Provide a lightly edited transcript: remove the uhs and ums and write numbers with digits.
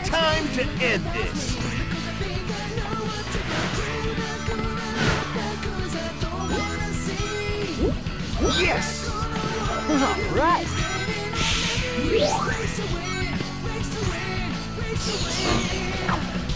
time to end this. Yes! All right. Race to win, race to win, race to win.